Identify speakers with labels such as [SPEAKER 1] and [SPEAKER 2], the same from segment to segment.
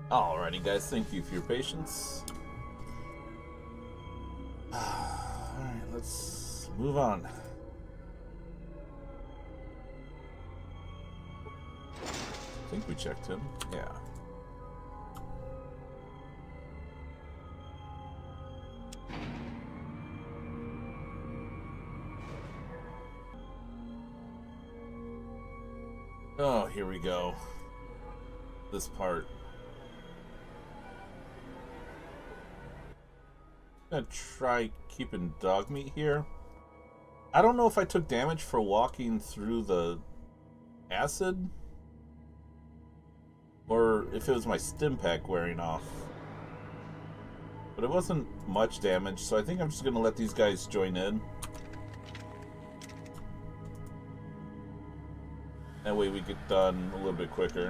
[SPEAKER 1] Alrighty, guys, thank you for your patience. Alright, let's move on. I think we checked him. Yeah. Oh, here we go. This part. I'm gonna try keeping dog meat here. I don't know if I took damage for walking through the acid or if it was my stim pack wearing off. But it wasn't much damage, so I think I'm just gonna let these guys join in. That way we get done a little bit quicker.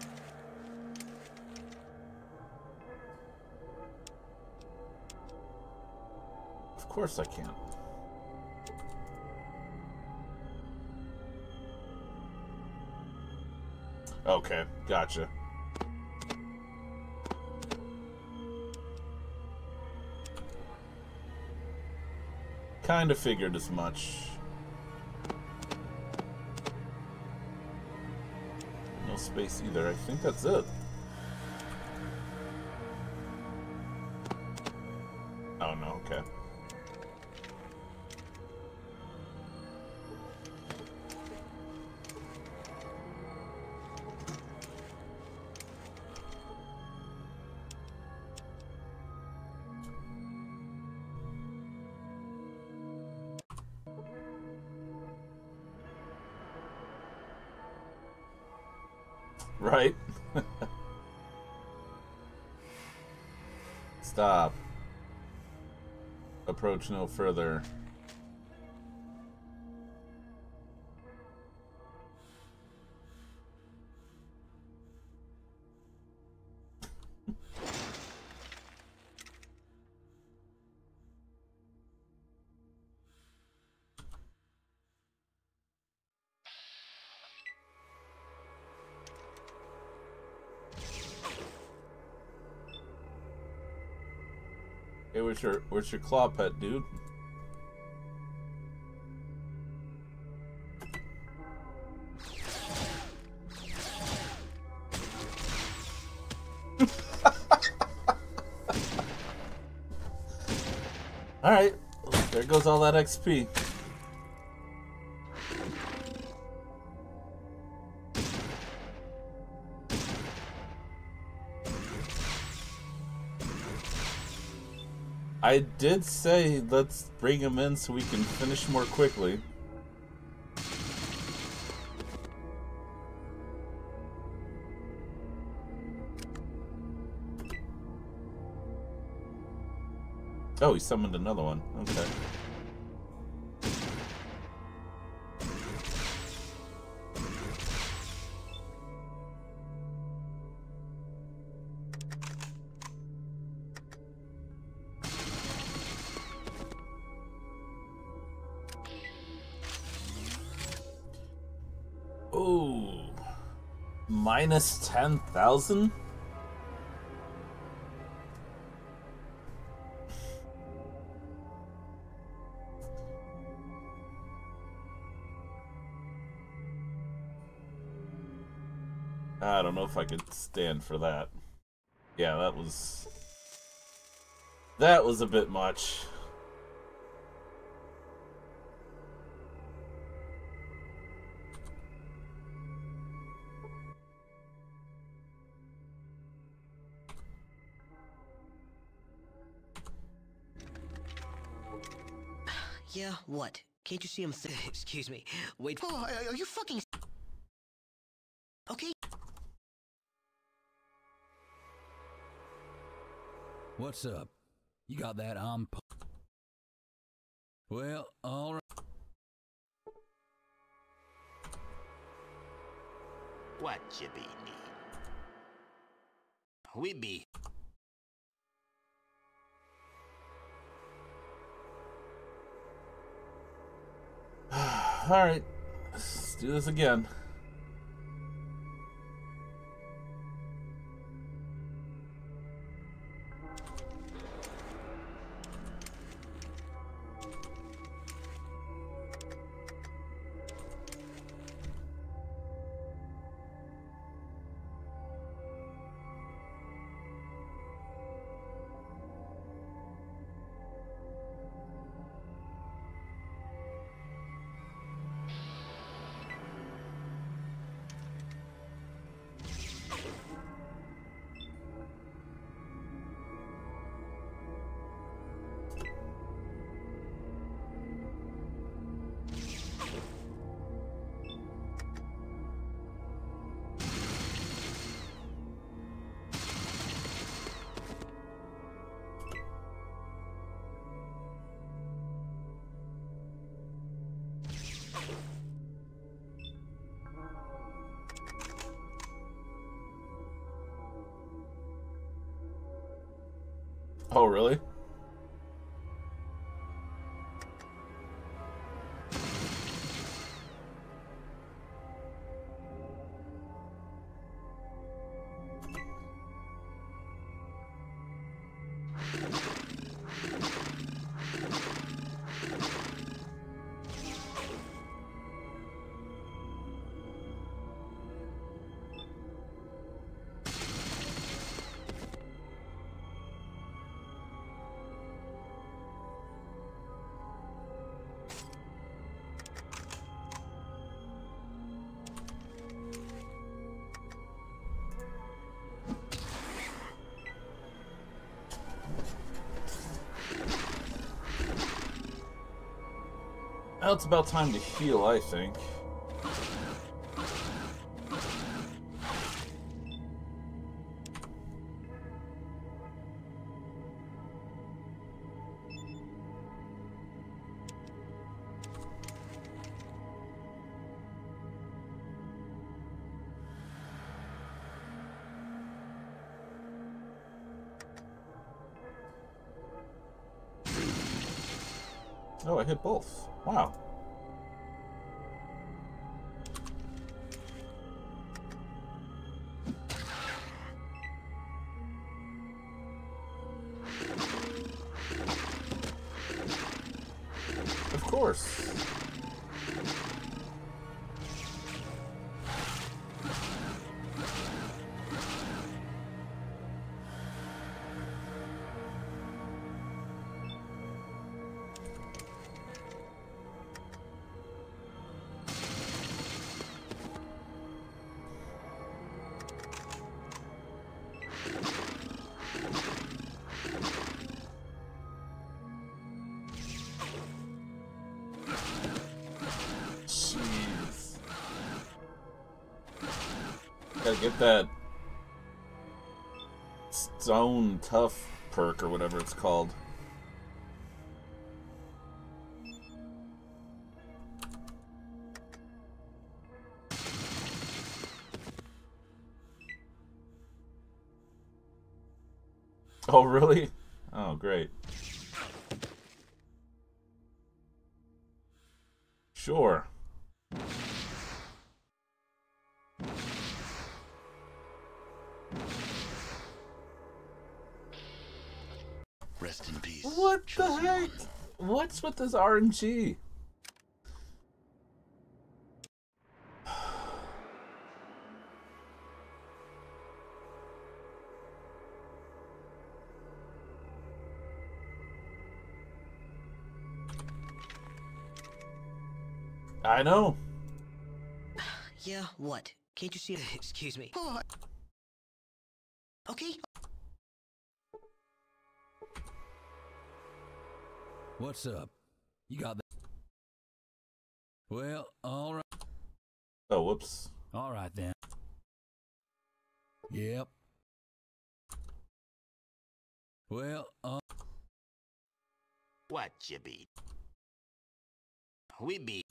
[SPEAKER 1] Of course I can. Okay, gotcha. Kind of figured as much. No space either. I think that's it. Oh no, okay. Right? Stop. Approach no further. Hey, where's your claw pet, dude? Alright, there goes all that XP. I did say let's bring him in so we can finish more quickly. Oh, he summoned another one. Okay. Oh, minus 10,000? I don't know if I could stand for that. Yeah, that was a bit much.
[SPEAKER 2] Yeah, what? Can't you see him? Excuse me. Wait. Oh, are you fucking? Okay.
[SPEAKER 3] What's up? You got that on? Well, all right.
[SPEAKER 2] What you be need? We be.
[SPEAKER 1] Alright, let's do this again. Oh, really? Well, it's about time to heal, I think. Oh, I hit both. Wow. Of course. Jeez. Gotta get that stone tough perk or whatever it's called. Oh, really? Oh, great. Sure.
[SPEAKER 4] Rest in peace.
[SPEAKER 1] What the heck? What's with this RNG? I know.
[SPEAKER 2] Yeah, what? Can't you see? Excuse me. Oh, okay.
[SPEAKER 3] What's up? You got that? Well, all right.
[SPEAKER 1] Oh, whoops.
[SPEAKER 3] All right then. Yep. Well,
[SPEAKER 4] What you be? We be.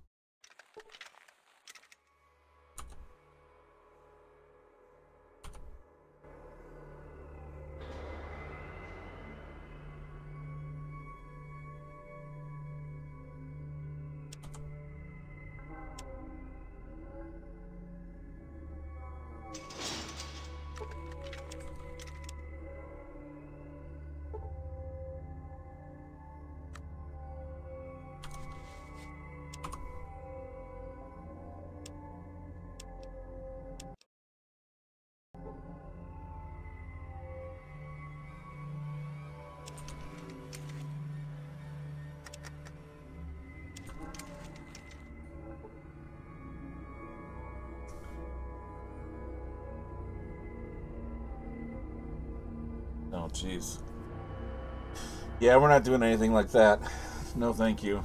[SPEAKER 1] Oh, jeez. Yeah, we're not doing anything like that. No, thank you.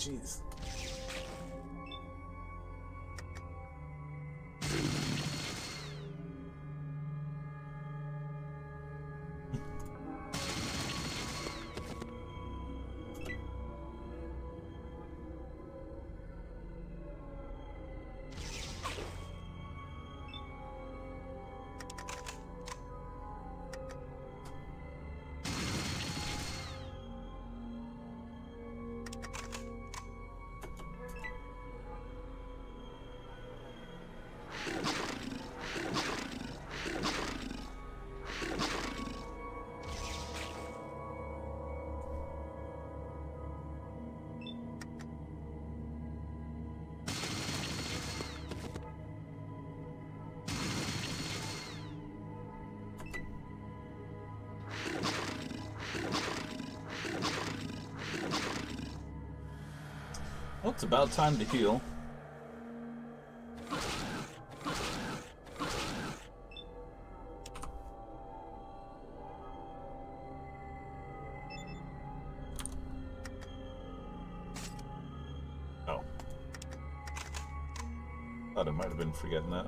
[SPEAKER 1] jeez. Well, it's about time to heal. Oh. Thought I might have been forgetting that.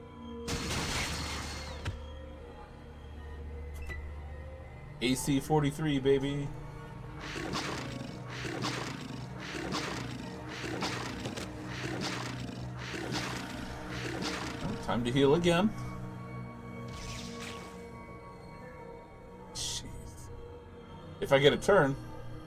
[SPEAKER 1] AC 43, baby. Time to heal again. Jeez. If I get a turn.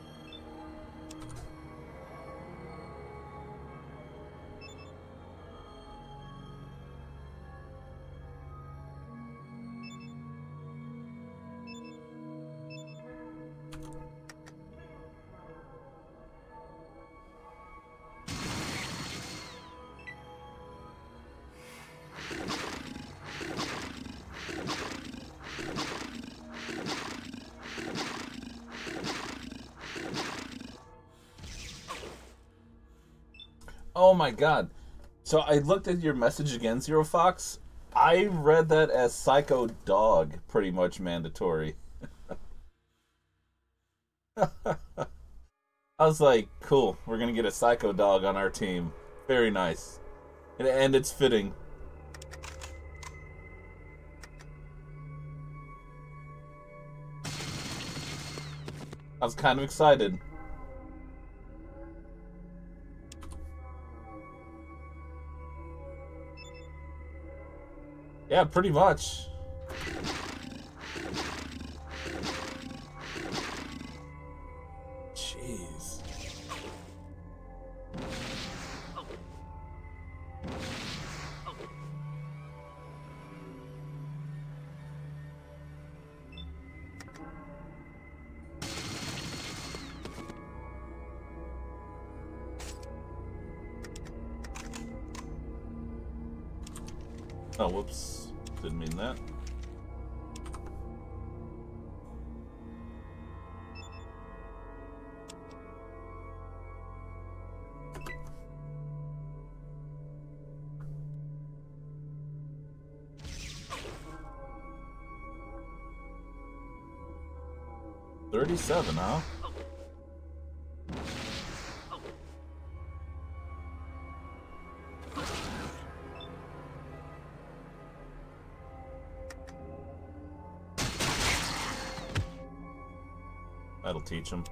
[SPEAKER 1] Oh my god. So I looked at your message again, Zero Fox. I read that as Psycho Dog, pretty much mandatory. I was like, cool, we're gonna get a Psycho Dog on our team. Very nice. And it's fitting. I was kind of excited. Yeah, pretty much. Jeez. Oh, whoops. Didn't mean that. $37, huh? That'll teach him.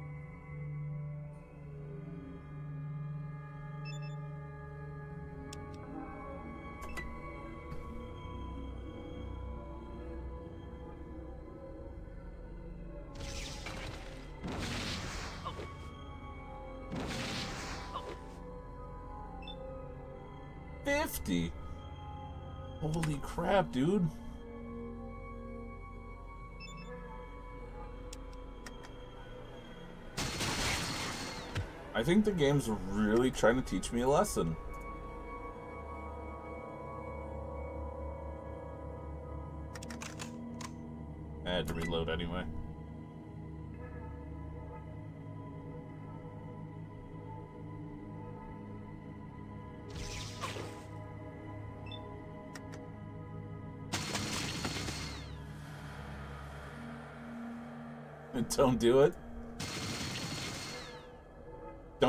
[SPEAKER 1] $50. Holy crap, dude. I think the game's really trying to teach me a lesson. I had to reload anyway. Don't do it.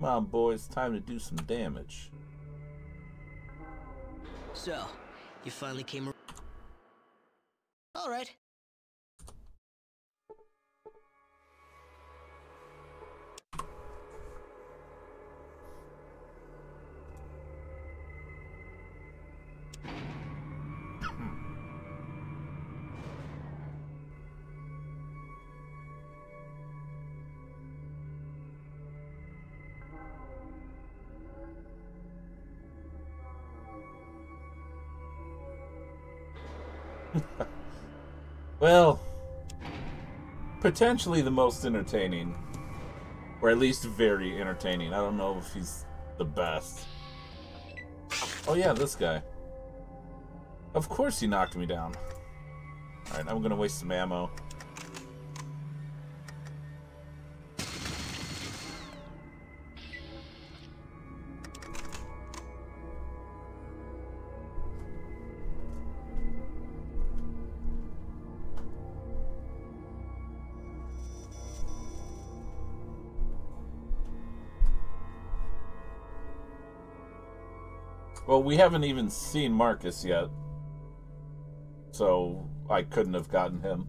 [SPEAKER 1] Come on, boys, time to do some damage.
[SPEAKER 2] So, you finally came around. All right.
[SPEAKER 1] Well, potentially the most entertaining. Or at least very entertaining. I don't know if he's the best. Oh yeah, this guy. Of course he knocked me down. Alright, I'm gonna waste some ammo. Well, we haven't even seen Marcus yet. So, I couldn't have gotten him.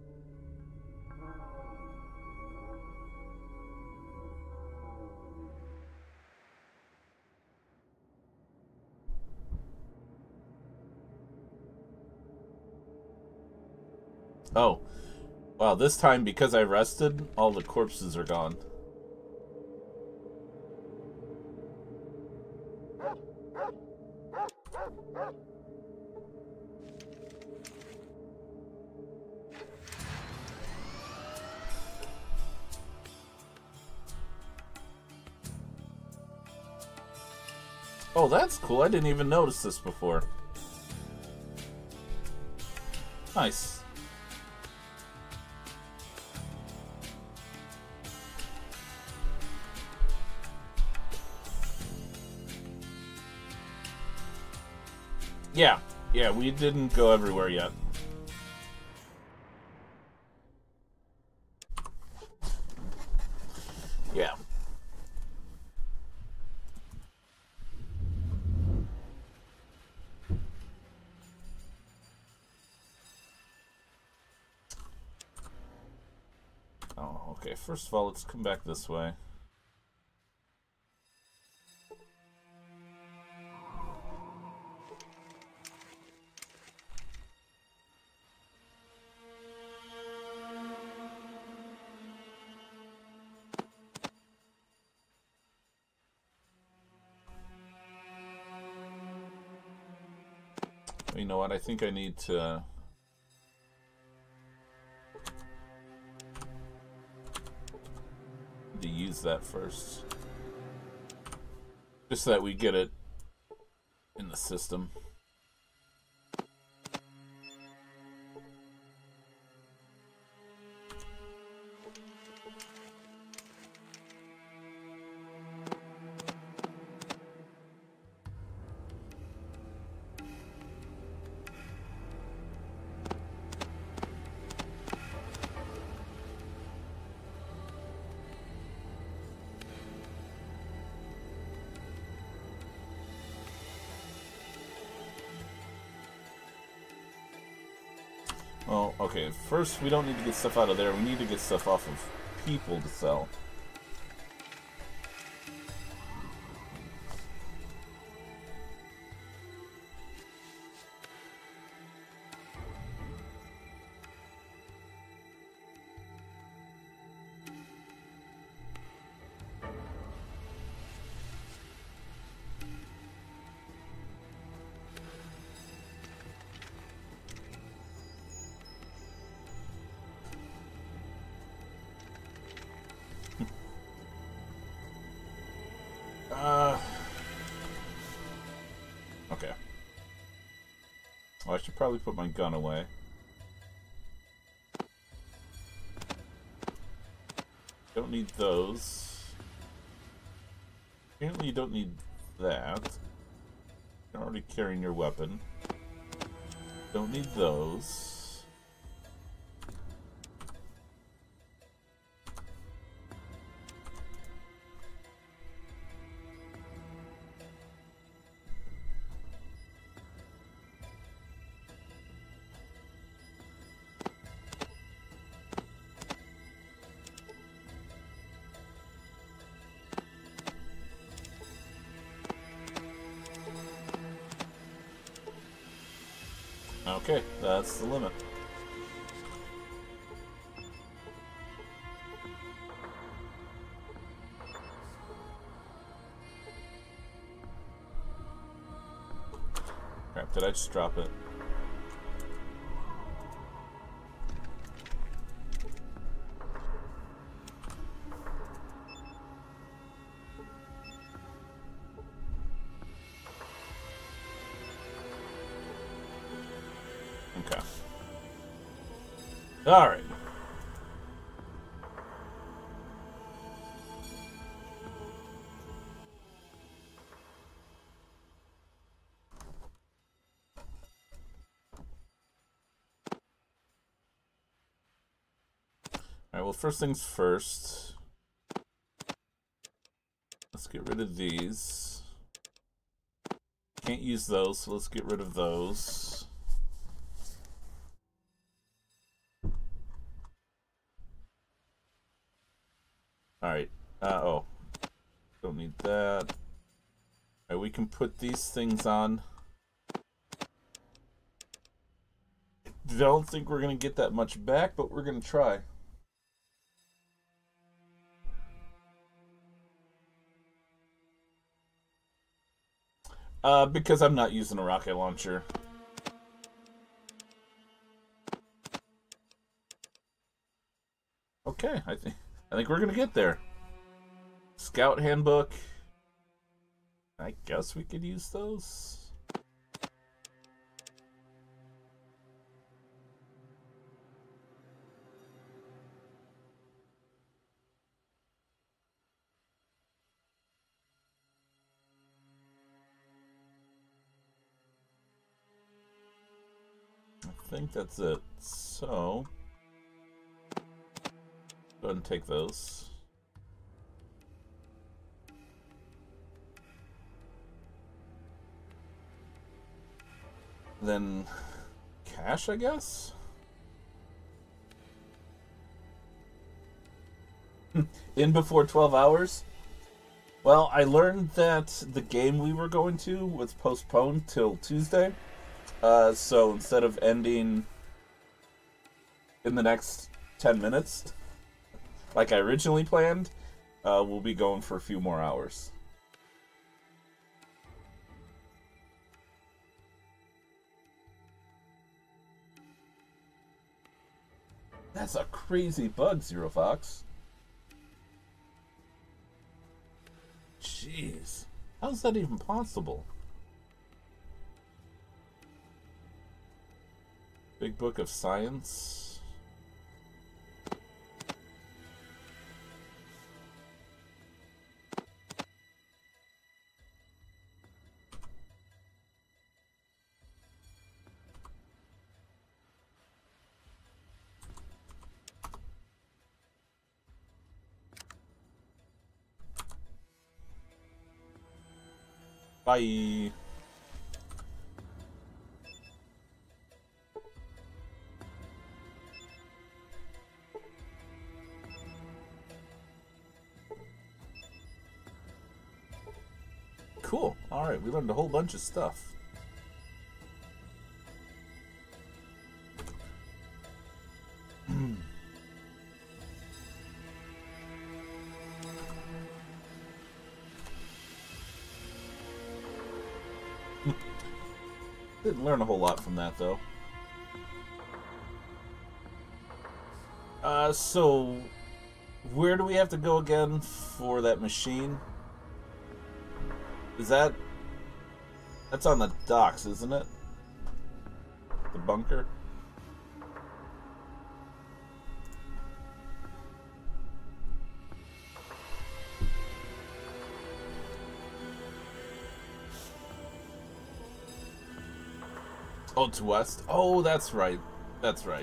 [SPEAKER 1] Oh. Wow, this time, because I rested, all the corpses are gone. Oh, that's cool. I didn't even notice this before. Nice. Yeah, we didn't go everywhere yet. Yeah. Oh, okay. First of all, let's come back this way. You know what? I think I need to use that first. Just so that we get it in the system. Well, okay, first we don't need to get stuff out of there, we need to get stuff off of people to sell. Okay. Well, I should probably put my gun away. Don't need those. Apparently you don't need that. You're already carrying your weapon. Don't need those. Okay, that's the limit. Crap, did I just drop it? Okay. Alright. Alright, well, first things first. Let's get rid of these. Can't use those, so let's get rid of those. Alright. Oh. Don't need that. Alright, we can put these things on. Don't think we're going to get that much back, but we're going to try. Because I'm not using a rocket launcher. Okay, I think we're gonna get there. Scout handbook. I guess we could use those. I think that's it. So, go ahead and take those. Then, cash, I guess? In before 12 hours? Well, I learned that the game we were going to was postponed till Tuesday. So instead of ending in the next 10 minutes, like I originally planned, we'll be going for a few more hours. That's a crazy bug, Zero Fox. Jeez. How's that even possible? Big Book of Science. Bye. Cool. Alright, we learned a whole bunch of stuff. Didn't learn a whole lot from that, though. So... where do we have to go again for that machine? Is that... that's on the docks, isn't it? The bunker? Oh, it's west? Oh, that's right. That's right.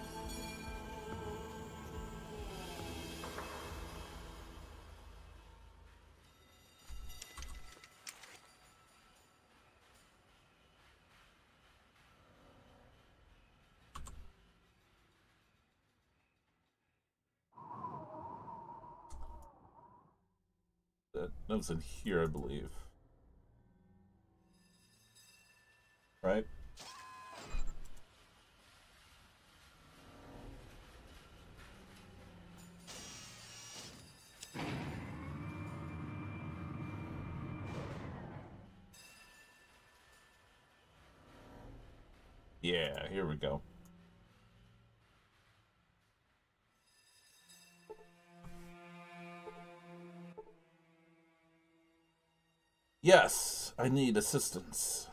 [SPEAKER 1] That was in here, I believe. Right? Yeah, here we go. Yes, I need assistance.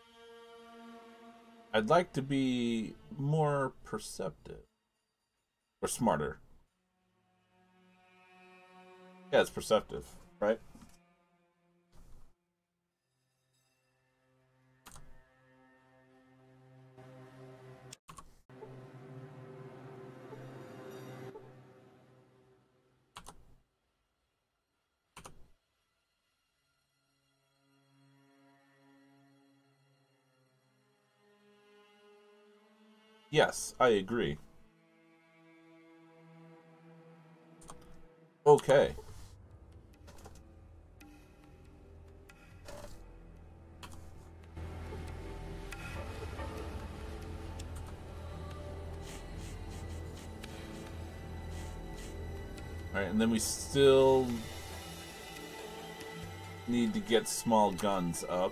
[SPEAKER 1] I'd like to be more perceptive. Or smarter. Yeah, it's perceptive, right? Yes, I agree. Okay. Alright, and then we still need to get small guns up.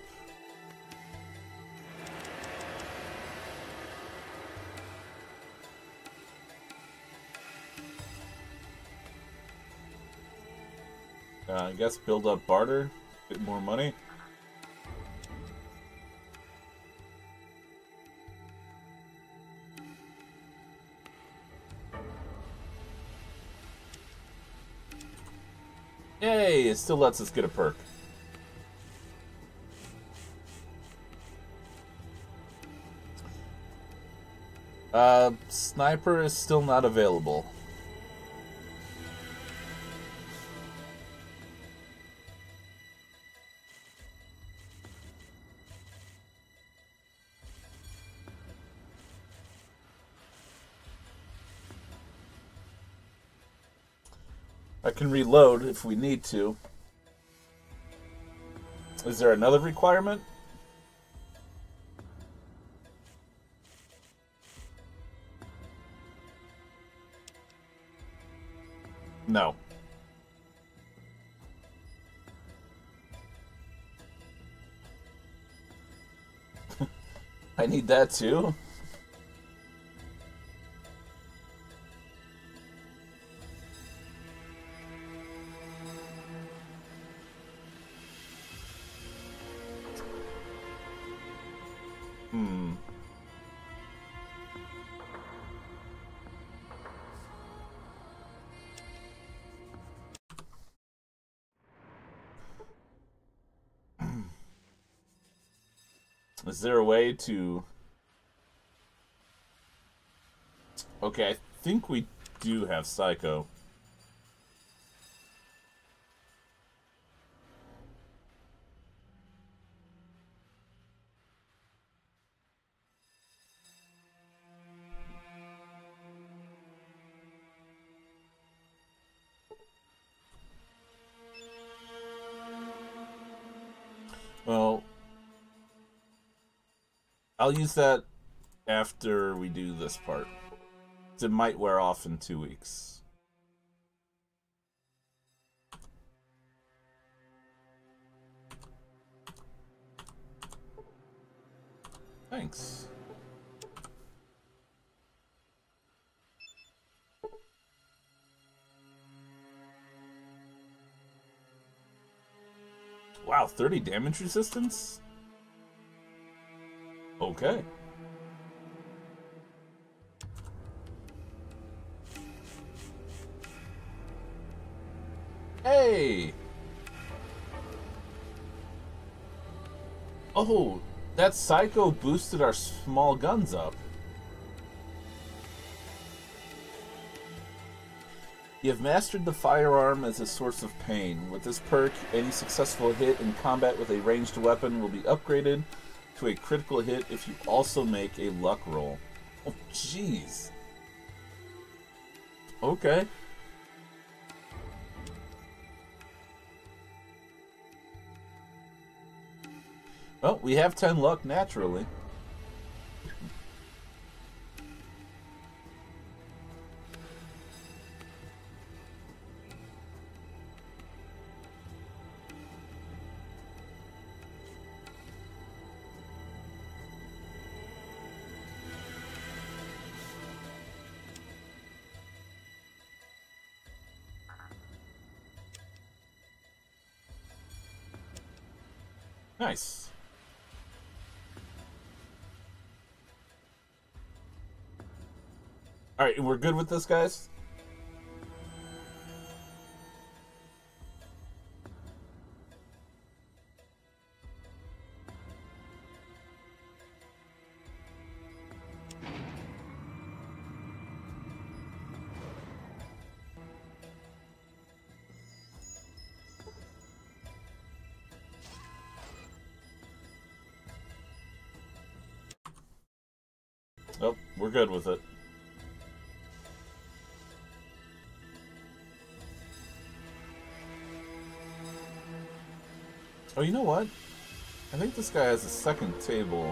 [SPEAKER 1] I guess build up barter, get more money. Yay, it still lets us get a perk. Sniper is still not available. I can reload if we need to. Is there another requirement? No. I need that too. Is there a way to... Okay, I think we do have Psycho. Well, I'll use that after we do this part. It might wear off in 2 weeks. Thanks. Wow, 30 damage resistance? Okay. Hey! Oh, that Psycho boosted our small guns up. You have mastered the firearm as a source of pain. With this perk, any successful hit in combat with a ranged weapon will be upgraded to a critical hit if you also make a luck roll. Oh, jeez. Okay. Well, we have 10 luck naturally. Nice. Alright, we're good with this, guys? Oh, we're good with it. Oh, you know what? I think this guy has a second table.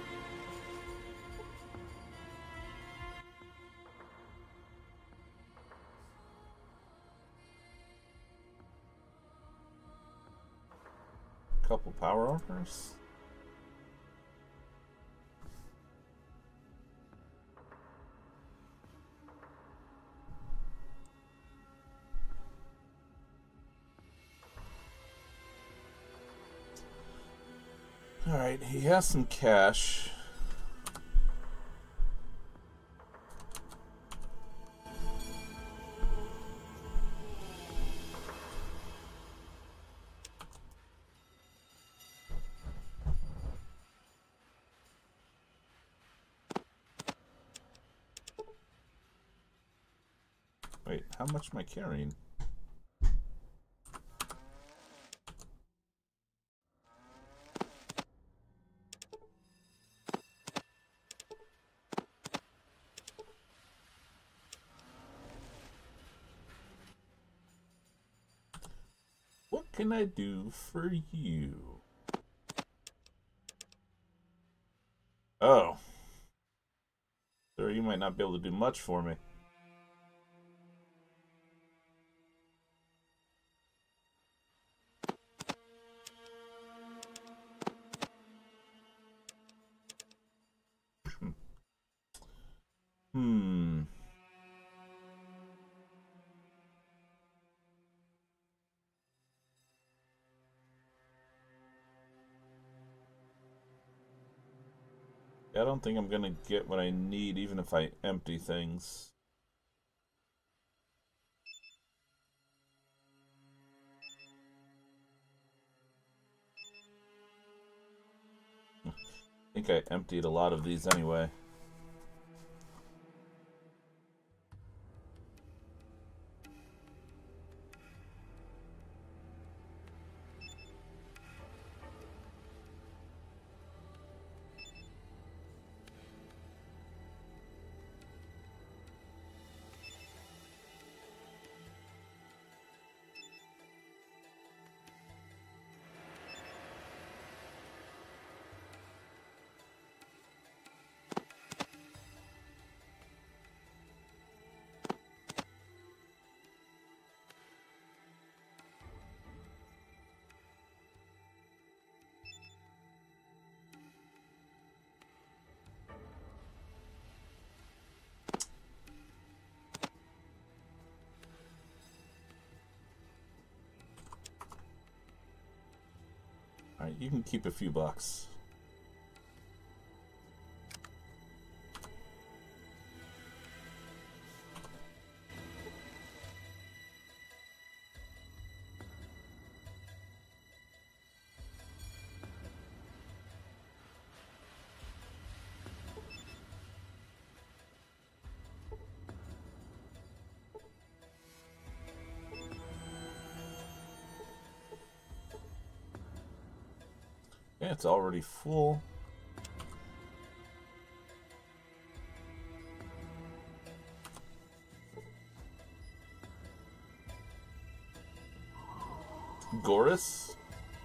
[SPEAKER 1] Couple power armors. Alright, he has some cash. Wait, how much am I carrying? What can I do for you? Oh. Sir, you might not be able to do much for me. Hmm. I don't think I'm gonna get what I need even if I empty things. I think I emptied a lot of these anyway. Alright, you can keep a few bucks. Yeah, it's already full. Goris?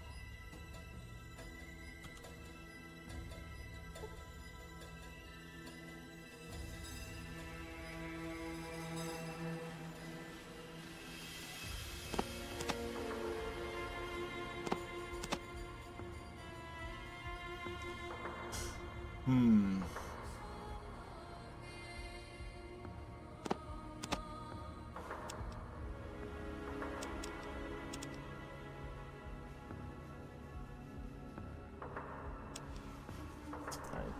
[SPEAKER 1] Hmm.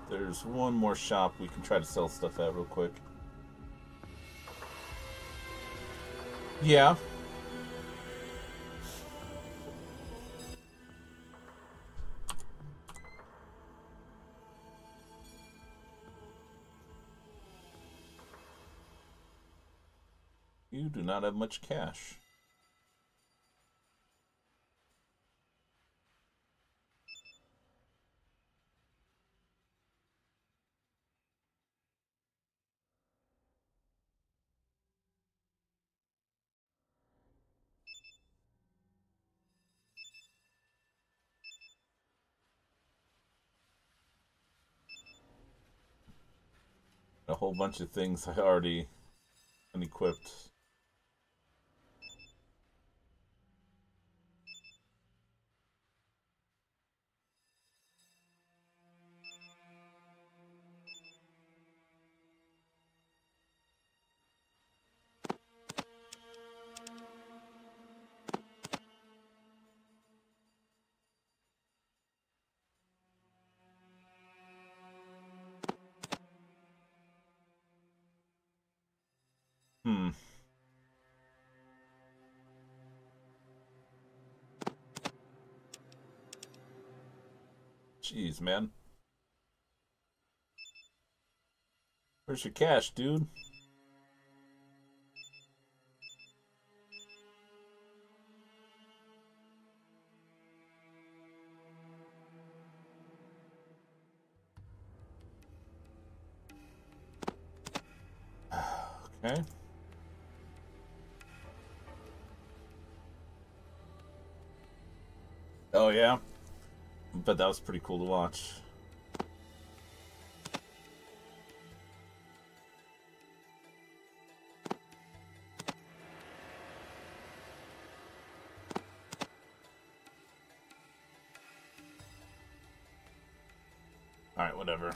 [SPEAKER 1] There's one more shop we can try to sell stuff at real quick. Yeah. You do not have much cash. A whole bunch of things I already unequipped. Hmm. Jeez, man. Where's your cash, dude? Okay. Oh, yeah? But that was pretty cool to watch. Alright, whatever.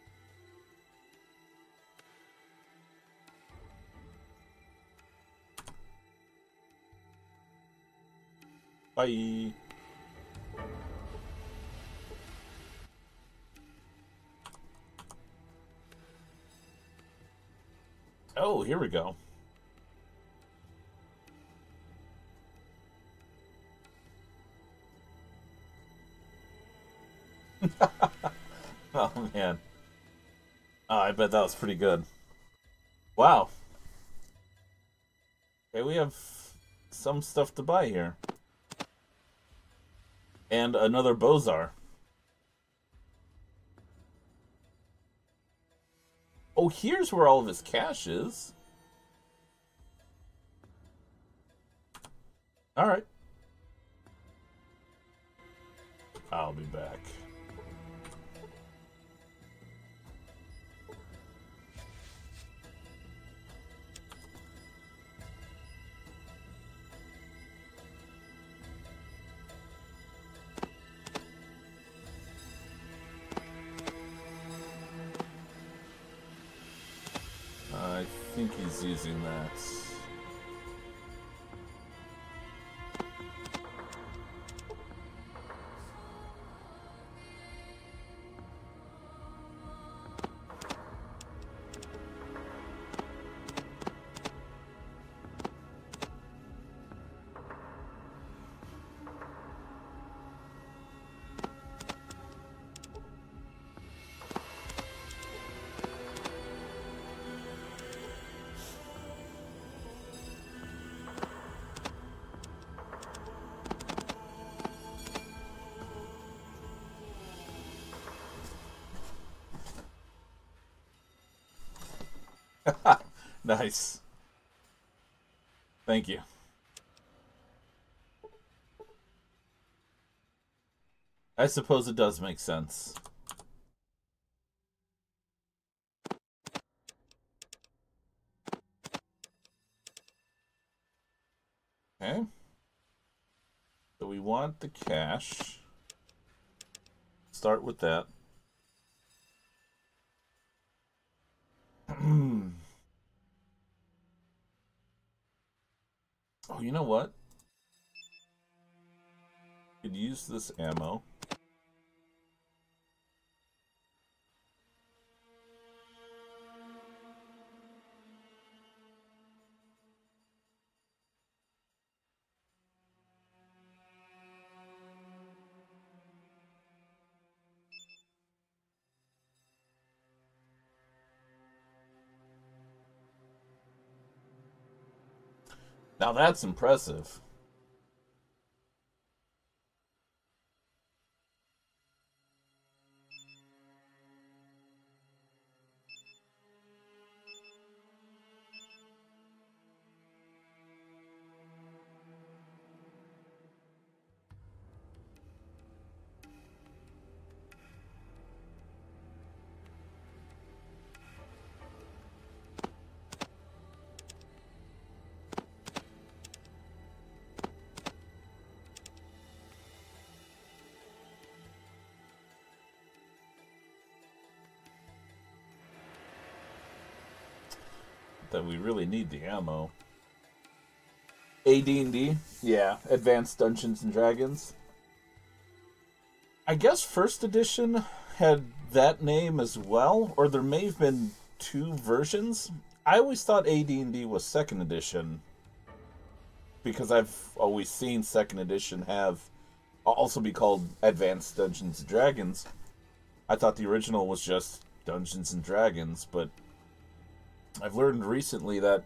[SPEAKER 1] Bye. Oh, here we go. Oh, man. Oh, I bet that was pretty good. Wow. Okay, we have some stuff to buy here. And another Bozar. Oh, here's where all of his cash is. Alright. I'll be back. I think he's using that. Nice. Thank you. I suppose it does make sense. Okay. So we want the cash. Start with that. Oh, you know what? Could use this ammo. Now that's impressive. That we really need the ammo. AD&D? Yeah, Advanced Dungeons and Dragons. I guess first edition had that name as well, or there may have been two versions. I always thought AD&D was second edition, because I've always seen second edition have also be called Advanced Dungeons and Dragons. I thought the original was just Dungeons and Dragons, but I've learned recently that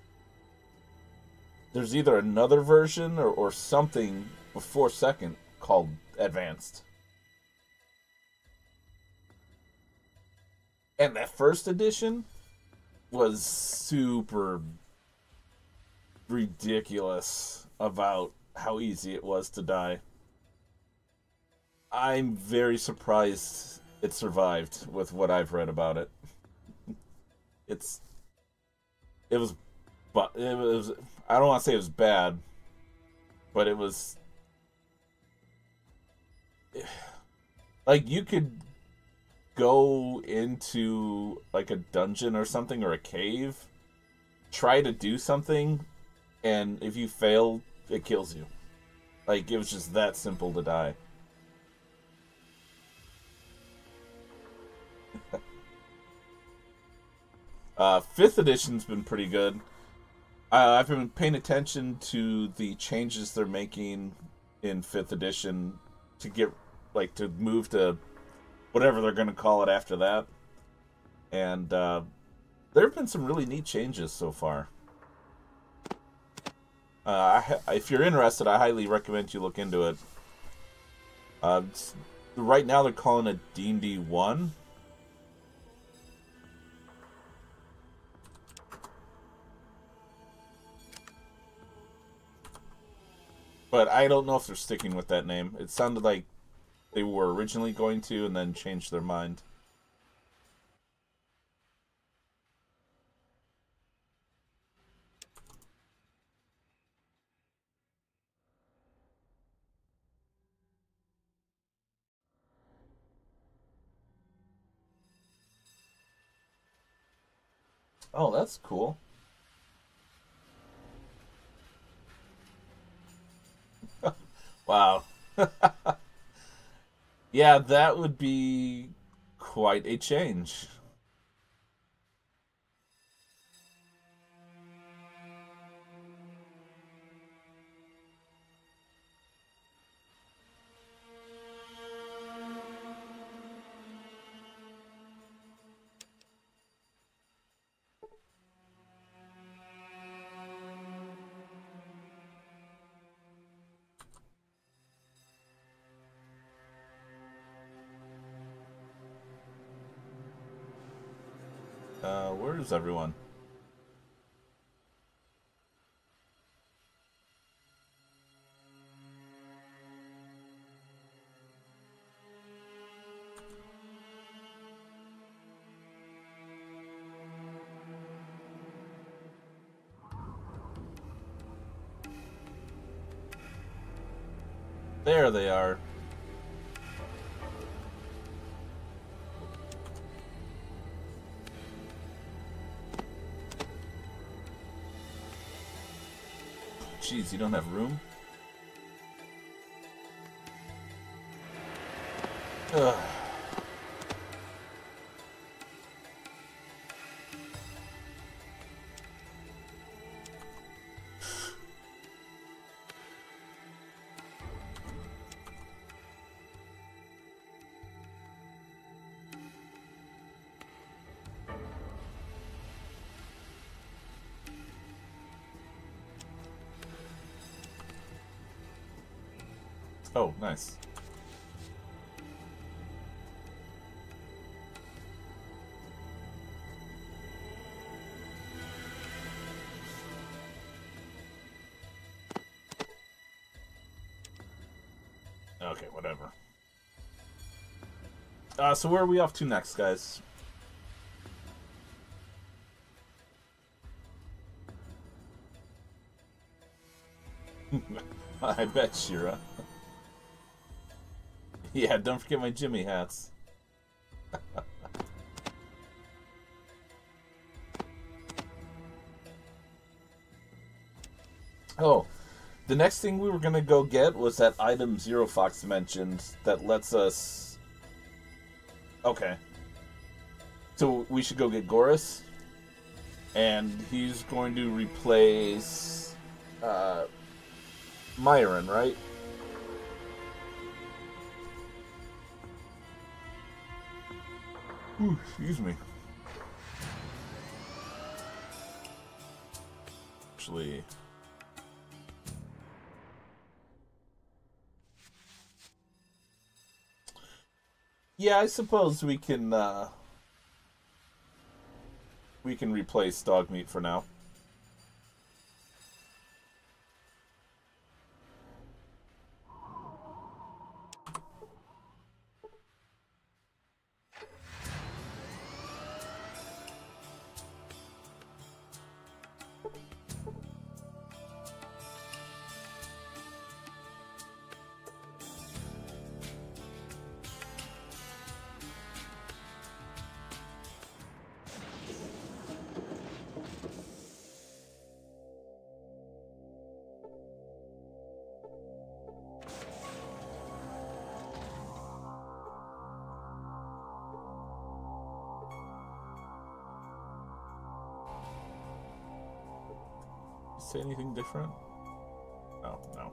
[SPEAKER 1] there's either another version or something before second called Advanced. And that first edition was super ridiculous about how easy it was to die. I'm very surprised it survived with what I've read about it. It was I don't want to say it was bad, but it was like you could go into like a dungeon or something or a cave, try to do something, and if you fail, it kills you. Like it was just that simple to die. Fifth edition's been pretty good. I've been paying attention to the changes they're making in 5th edition to get, like, to move to whatever they're going to call it after that. And there have been some really neat changes so far. If you're interested, I highly recommend you look into it. Right now they're calling it D&D 1. But I don't know if they're sticking with that name. It sounded like they were originally going to and then changed their mind. Oh, that's cool. Wow. Yeah, that would be quite a change. Where is everyone? There they are. Jeez, you don't have room? Ugh. Oh, nice. Okay, whatever. So where are we off to next, guys? I bet, Shira. Yeah, don't forget my Jimmy hats. Oh, the next thing we were gonna go get was that item Zero Fox mentioned that lets us... Okay. So we should go get Goris. And he's going to replace... Myron, right? Ooh, excuse me. Actually... Yeah, I suppose we can replace Dogmeat for now. Say anything different? Oh, no.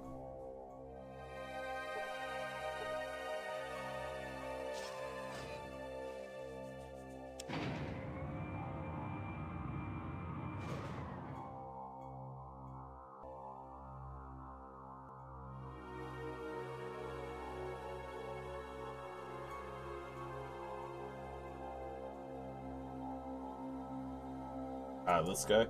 [SPEAKER 1] This guy?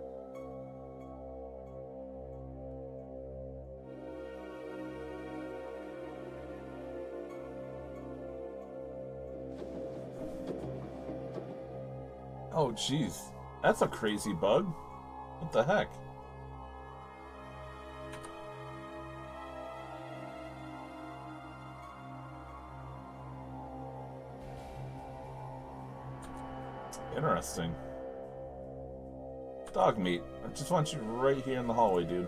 [SPEAKER 1] Oh, jeez. That's a crazy bug. What the heck? Interesting. Dogmeat. I just want you right here in the hallway, dude.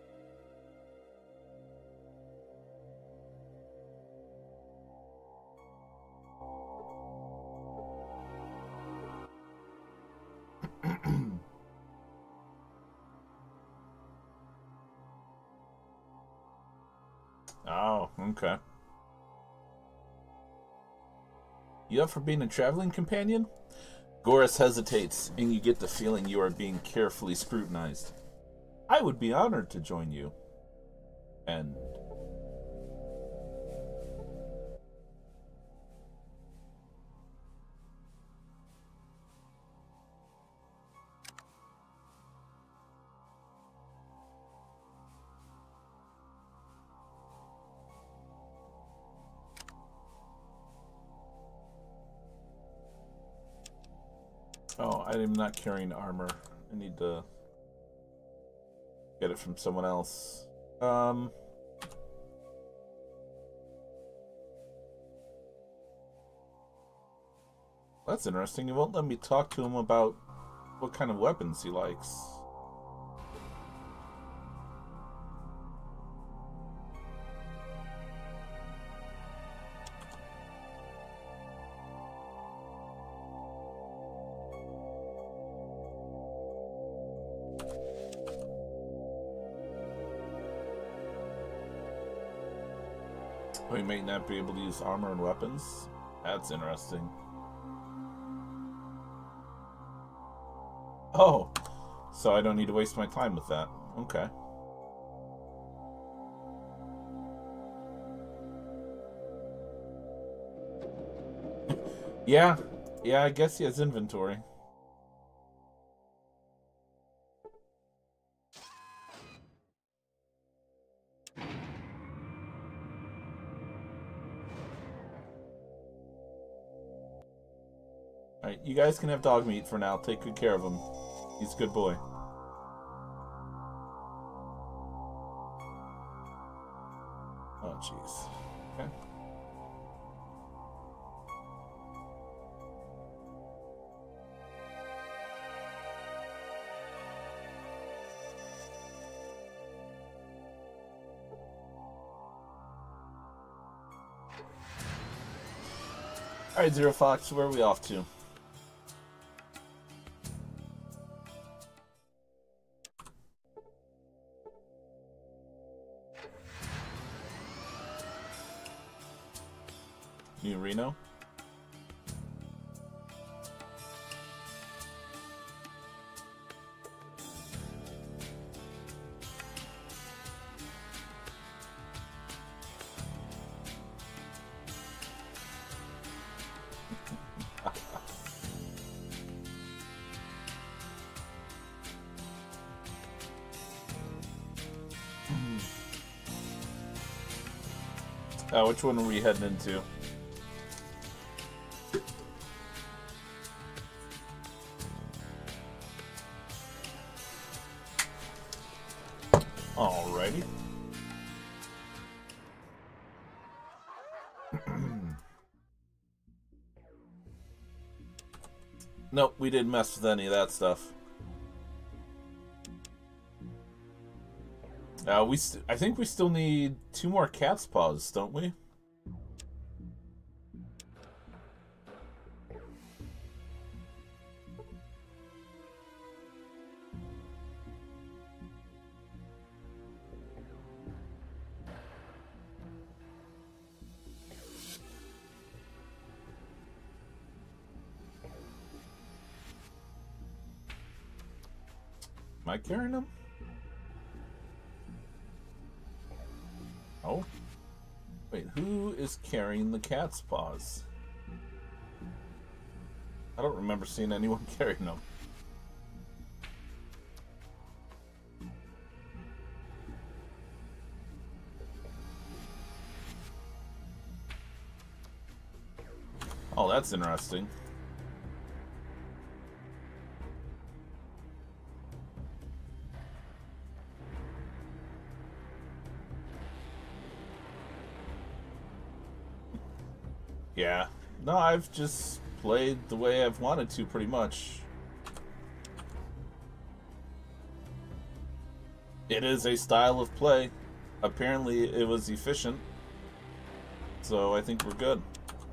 [SPEAKER 1] Oh, okay. You up for being a traveling companion? Goris hesitates, and you get the feeling you are being carefully scrutinized. I would be honored to join you. And... Oh, I am not carrying armor. I need to get it from someone else. That's interesting. It won't let me talk to him about what kind of weapons he likes. We may not be able to use armor and weapons. That's interesting. Oh, so I don't need to waste my time with that. Okay. Yeah. Yeah, I guess he has inventory. Alright, you guys can have dog meat for now. Take good care of him. He's a good boy. Oh, jeez. Okay. Alright, Zero Fox, where are we off to? New Reno? Which one are we heading into? Alrighty. Nope, we didn't mess with any of that stuff. I think we still need 2 more cat's paws, don't we? Am I carrying them? Oh. Wait, who is carrying the cat's paws? I don't remember seeing anyone carrying them. Oh, that's interesting. Yeah. No, I've just played the way I've wanted to, pretty much. It is a style of play. Apparently, it was efficient. So I think we're good.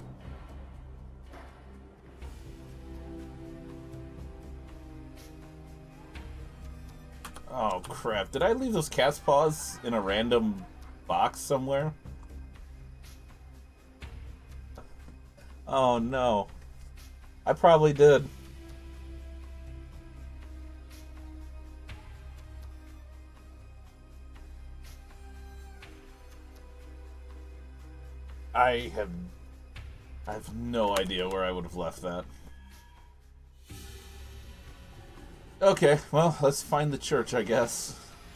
[SPEAKER 1] Oh, crap. Did I leave those cat's paws in a random box somewhere? Oh, no. I probably did. I have no idea where I would have left that. Okay, well, let's find the church, I guess.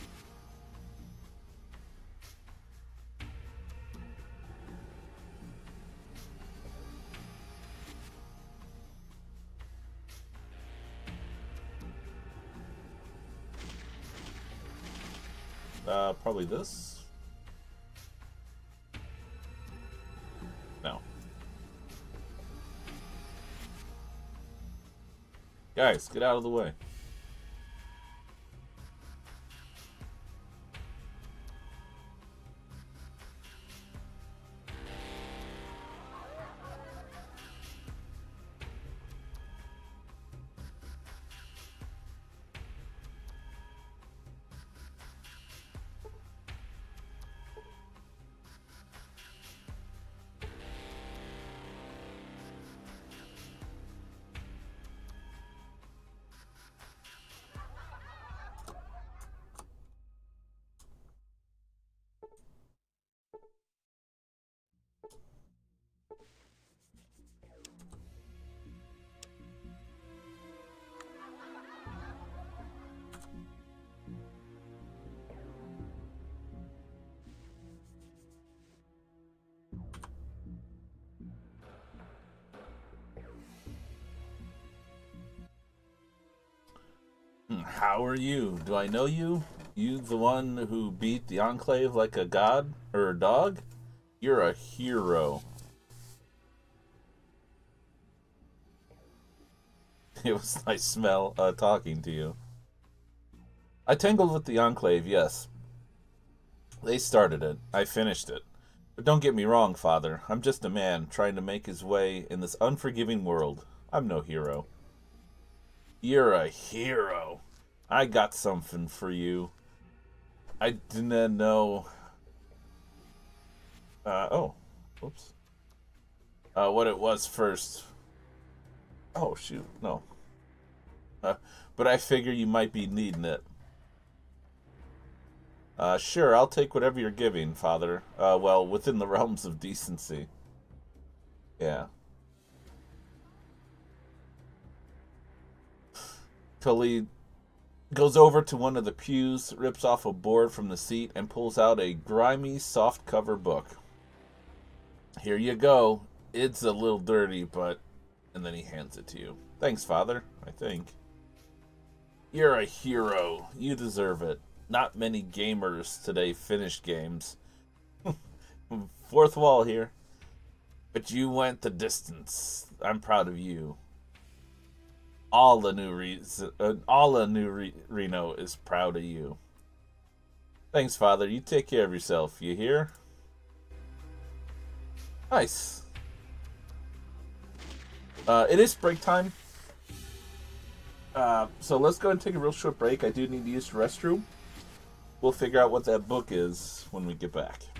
[SPEAKER 1] Probably this? No. Guys, get out of the way. How are you? Do I know you? You the one who beat the Enclave like a god? Or a dog? You're a hero. It was nice talking to you. I tangled with the Enclave, yes. They started it. I finished it. But don't get me wrong, Father. I'm just a man trying to make his way in this unforgiving world. I'm no hero. You're a hero. I got something for you. I didn't know... Whoops. What it was first. Oh, shoot. No. But I figure you might be needing it. Sure, I'll take whatever you're giving, Father. Well, within the realms of decency. Yeah. Khalid goes over to one of the pews, rips off a board from the seat, and pulls out a grimy, soft-cover book. Here you go. It's a little dirty, but... And then he hands it to you. Thanks, Father, I think. You're a hero. You deserve it. Not many gamers today finished games. Fourth wall here. But you went the distance. I'm proud of you. All the new Reno is proud of you. Thanks, Father. You take care of yourself. You hear? Nice. It is break time. So let's go and take a real short break. I do need to use the restroom. We'll figure out what that book is when we get back.